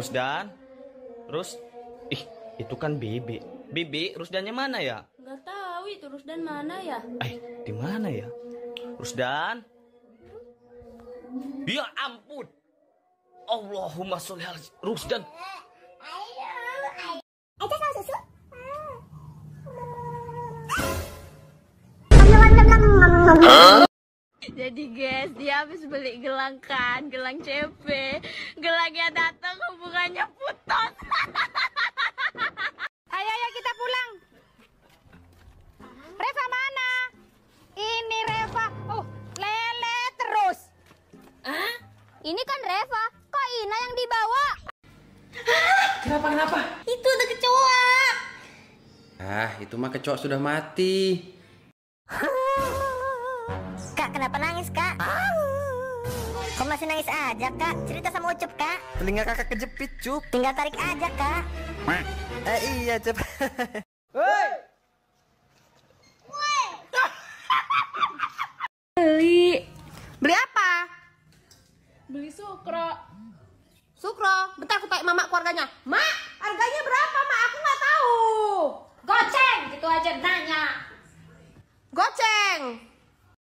Rusdan, ih itu kan Bibi. Bibi, Rusdannya mana ya? Nggak tahu itu Rusdan mana ya? Di mana ya? Rusdan? Ya ampun. Allahumma sholli ala Rusdan. Jadi guys, dia habis beli gelang kan, gelang CP. Gelangnya datang, hubungannya putus. Ayo kita pulang. Reva mana? Ini Reva. Lele terus. Ini kan Reva, kok Ina yang dibawa? Kenapa? Itu ada kecoa. Itu mah kecoa sudah mati. Kak, kenapa nangis, Kak? Kok masih nangis aja, Kak? Cerita sama Ucup, Kak. Telinga kakak kejepit, Cup. Tinggal tarik aja, Kak. Iya, Cup. Beli apa? Beli sukro. Sukro. Bentar aku tanya mama keluarganya. Mak, harganya berapa, Mak? Aku nggak tahu. Goceng, gitu aja nanya. Goceng.